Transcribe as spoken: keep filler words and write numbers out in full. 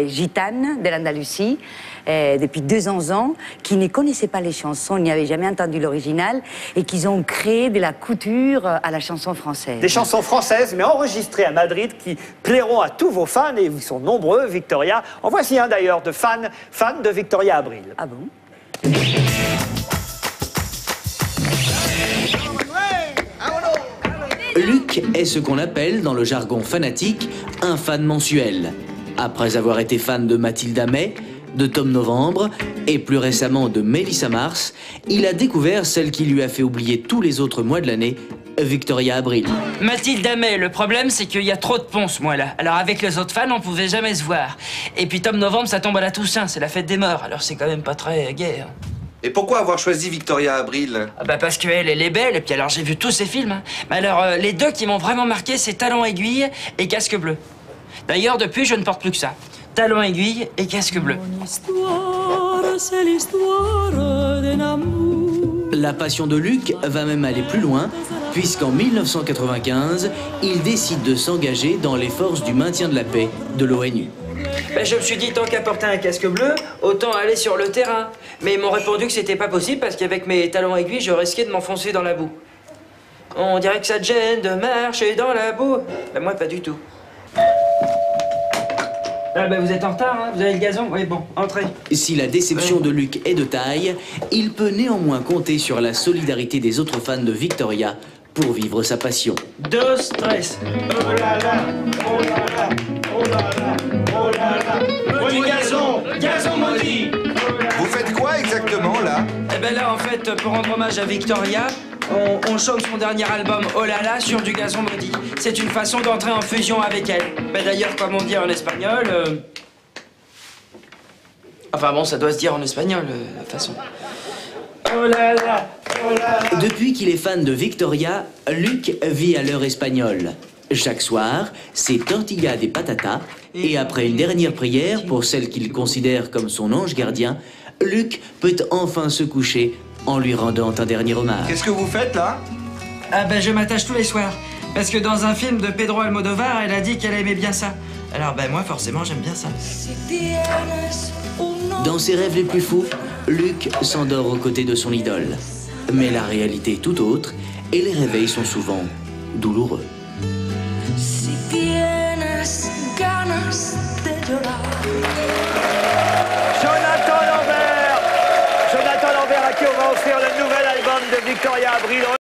gitanes de l'Andalousie euh, depuis deux cents ans, qui ne connaissaient pas les chansons, n'y avaient jamais entendu l'original, et qui ont créé de la couture à la chanson française. Des chansons françaises, mais enregistrées à Madrid, qui plairont à tous vos fans, et ils sont nombreux, Victoria. En voici un d'ailleurs, de fans, fans de Victoria Abril. Ah bon? Luc est ce qu'on appelle, dans le jargon fanatique, un fan mensuel. Après avoir été fan de Mathilda May, de Tom Novembre et plus récemment de Mélissa Mars, il a découvert celle qui lui a fait oublier tous les autres mois de l'année, Victoria Abril. Mathilda May, le problème c'est qu'il y a trop de ponts ce mois-là. Alors avec les autres fans, on pouvait jamais se voir. Et puis Tom Novembre, ça tombe à la Toussaint, c'est la fête des morts, alors c'est quand même pas très gai. Hein. Et pourquoi avoir choisi Victoria Abril? Ah bah parce qu'elle, elle est belle, et puis alors j'ai vu tous ses films. Hein. Mais alors, euh, les deux qui m'ont vraiment marqué, c'est Talons Aiguille et Casque Bleu. D'ailleurs, depuis, je ne porte plus que ça. Talons Aiguille et Casque Bleu. Mon histoire, c'est l'histoire d'un amour. La passion de Luc va même aller plus loin, puisqu'en mille neuf cent quatre-vingt-quinze, il décide de s'engager dans les forces du maintien de la paix de l'ONU. Ben, je me suis dit, tant qu'à porter un casque bleu, autant aller sur le terrain. Mais ils m'ont répondu que c'était pas possible parce qu'avec mes talons aiguilles, je risquais de m'enfoncer dans la boue. On dirait que ça te gêne de marcher dans la boue. Ben, moi, pas du tout. Ah ben, vous êtes en retard, hein? Vous avez le gazon? Oui, bon, entrez. Si la déception ouais. de Luc est de taille, il peut néanmoins compter sur la solidarité des autres fans de Victoria pour vivre sa passion. Deux stress. Oh là là, oh là là, oh là là, oh là là. Maudit gazon, gazon maudit. Vous faites quoi exactement là? Eh ben là, en fait, pour rendre hommage à Victoria, on, on chante son dernier album Oh là là sur du gazon maudit. C'est une façon d'entrer en fusion avec elle. Ben d'ailleurs, comme on dit en espagnol... Euh... Enfin bon, ça doit se dire en espagnol, euh, de toute façon. Oh là là, oh là là. Depuis qu'il est fan de Victoria, Luc vit à l'heure espagnole. Chaque soir, c'est tortilla de patata, et après une dernière prière pour celle qu'il considère comme son ange gardien, Luc peut enfin se coucher en lui rendant un dernier hommage. Qu'est-ce que vous faites là? Ah ben je m'attache tous les soirs, parce que dans un film de Pedro Almodovar, elle a dit qu'elle aimait bien ça. Alors ben moi forcément j'aime bien ça. Dans ses rêves les plus fous, Luc s'endort aux côtés de son idole. Mais la réalité est tout autre, et les réveils sont souvent douloureux. Jonathan Lambert, Jonathan Lambert à qui on va offrir le nouvel album de Victoria Abril.